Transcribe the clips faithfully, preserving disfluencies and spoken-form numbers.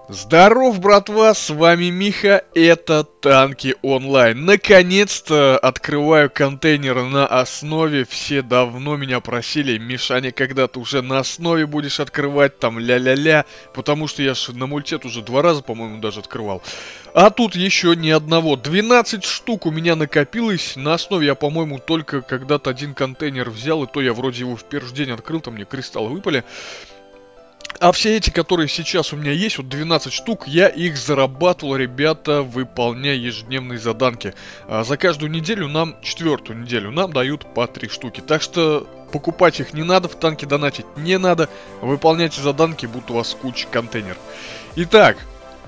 Здоров, братва, с вами Миха, это Танки Онлайн. Наконец-то открываю контейнеры на основе. Все давно меня просили: Мишаня, когда ты уже на основе будешь открывать, там ля-ля-ля. Потому что я же на мультет уже два раза, по-моему, даже открывал. А тут еще ни одного. двенадцать штук у меня накопилось. На основе я, по-моему, только когда-то один контейнер взял, и то я вроде его в первый день открыл, там мне кристаллы выпали. А все эти, которые сейчас у меня есть, вот двенадцать штук, я их зарабатывал, ребята, выполняя ежедневные заданки. А за каждую неделю нам, четвертую неделю, нам дают по три штуки. Так что покупать их не надо, в танки донатить не надо. Выполняйте заданки, будто у вас куча контейнеров. Итак,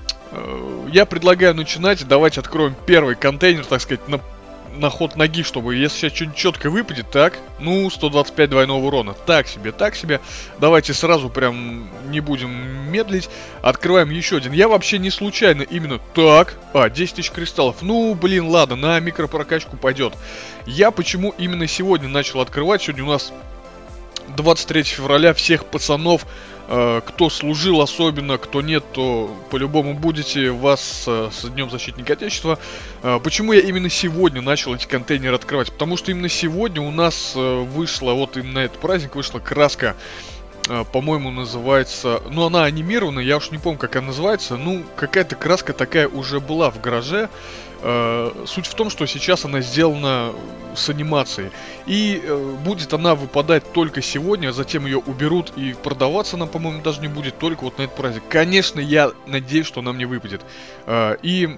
я предлагаю начинать. Давайте откроем первый контейнер, так сказать, на... на ход ноги, чтобы, если сейчас что-нибудь четко выпадет, так, ну, сто двадцать пять двойного урона, так себе, так себе, давайте сразу прям не будем медлить, открываем еще один. Я вообще не случайно именно так, а, десять тысяч кристаллов, ну, блин, ладно, на микропрокачку пойдет. Я почему именно сегодня начал открывать, сегодня у нас двадцать третьего февраля, всех пацанов, э, кто служил, особенно, кто нет, то по-любому будете, вас э, с Днем Защитника Отечества. Э, почему я именно сегодня начал эти контейнеры открывать? Потому что именно сегодня у нас э, вышла, вот именно на этот праздник вышла краска, э, по-моему, называется, ну, она анимированная, я уж не помню, как она называется, ну, какая-то краска такая уже была в гараже. Uh, суть в том, что сейчас она сделана с анимацией. И uh, будет она выпадать только сегодня, а затем ее уберут, и продаваться она, по-моему, даже не будет только вот на этот праздник. Конечно, я надеюсь, что она мне выпадет. Uh, и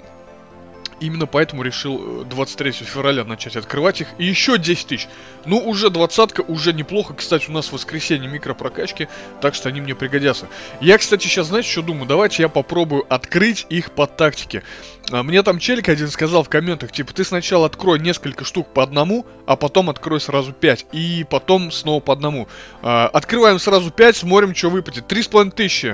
именно поэтому решил двадцать третьего февраля начать открывать их. И еще десять тысяч. Ну, уже двадцатка, уже неплохо. Кстати, у нас в воскресенье микропрокачки, так что они мне пригодятся. Я, кстати, сейчас, знаете, что думаю? Давайте я попробую открыть их по тактике. Мне там челик один сказал в комментах, типа, ты сначала открой несколько штук по одному, а потом открой сразу пять. И потом снова по одному. Открываем сразу пять, смотрим, что выпадет. три с половиной тысячи.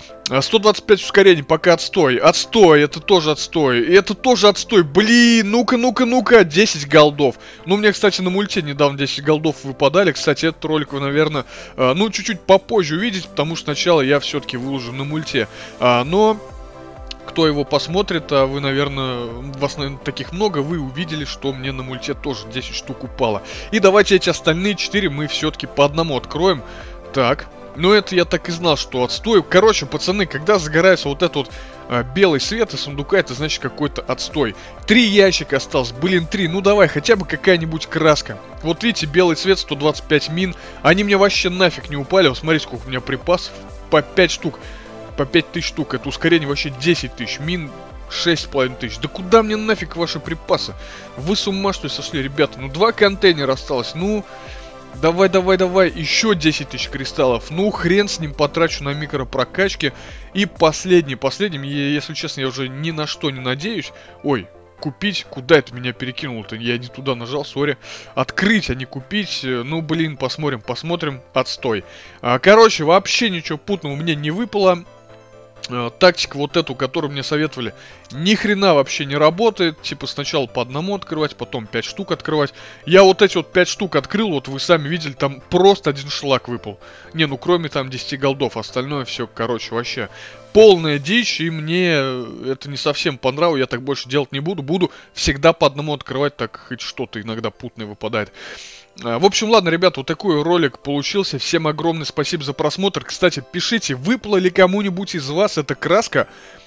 сто двадцать пять ускорений, пока отстой. Отстой, это тоже отстой. И это тоже отстой. Блин, ну-ка, ну-ка, ну-ка. десять голдов. Ну, мне, кстати, на мульте недавно десять голдов выпадали. Кстати, этот ролик вы, наверное, ну, чуть-чуть попозже увидите, потому что сначала я все-таки выложу на мульте. Но... кто его посмотрит, а вы, наверное, вас, наверное, таких много, вы увидели, что мне на мульте тоже десять штук упало. И давайте эти остальные четыре мы все-таки по одному откроем. Так, ну это я так и знал, что отстой. Короче, пацаны, когда загорается вот этот вот а, белый свет из сундука, это значит какой-то отстой. Три ящика осталось, блин, три. Ну давай, хотя бы какая-нибудь краска. Вот видите, белый цвет, сто двадцать пять мин. Они мне вообще нафиг не упали. Вот смотрите, сколько у меня припасов. По пять штук. По пять тысяч штук, это ускорение вообще десять тысяч, мин шесть с половиной тысяч. Да куда мне нафиг ваши припасы? Вы с ума что ли сошли, ребята? Ну два контейнера осталось, ну... Давай, давай, давай, еще десять тысяч кристаллов. Ну хрен с ним, потрачу на микропрокачки. И последний, последним, если честно, я уже ни на что не надеюсь. Ой, купить, куда это меня перекинуло-то? Я не туда нажал, сори. Открыть, а не купить. Ну, блин, посмотрим, посмотрим. Отстой. а, Короче, вообще ничего путного мне не выпало. Тактика вот эту, которую мне советовали, ни хрена вообще не работает. Типа сначала по одному открывать, потом пять штук открывать. Я вот эти вот пять штук открыл, вот вы сами видели, там просто один шлак выпал. Не, ну кроме там десяти голдов, остальное все, короче, вообще полная дичь. И мне это не совсем понравилось, я так больше делать не буду. Буду всегда по одному открывать, так хоть что-то иногда путное выпадает. В общем, ладно, ребята, вот такой ролик получился. Всем огромное спасибо за просмотр. Кстати, пишите, выпала ли кому-нибудь из вас эта краска,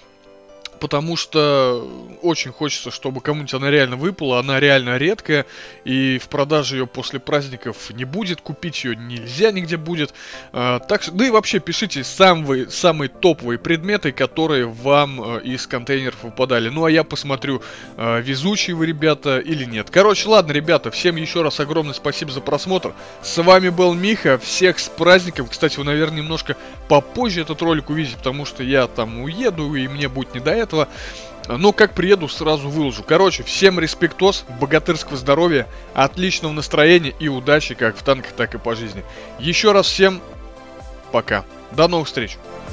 потому что очень хочется, чтобы кому-нибудь она реально выпала. Она реально редкая, и в продаже ее после праздников не будет. Купить ее нельзя нигде будет. а, так что, да и вообще пишите самые, самые топовые предметы, которые вам а, из контейнеров выпадали. Ну а я посмотрю, а, везучие вы ребята или нет. Короче, ладно, ребята, всем еще раз огромное спасибо за просмотр. С вами был Миха, всех с праздником. Кстати, вы, наверное, немножко попозже этот ролик увидите, потому что я там уеду, и мне будет не до этого. Но как приеду, сразу выложу. Короче, всем респектос, богатырского здоровья, отличного настроения и удачи как в танках, так и по жизни. Еще раз всем пока. До новых встреч.